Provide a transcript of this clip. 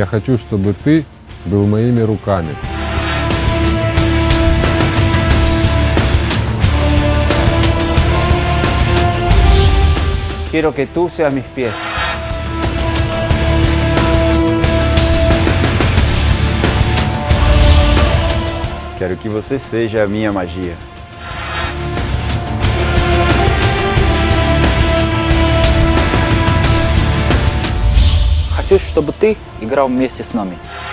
Я хочу, чтобы ты был моими руками. Quiero que tú seas mis pies. Quero que você seja a minha magia. Хочу, чтобы ты играл вместе с нами.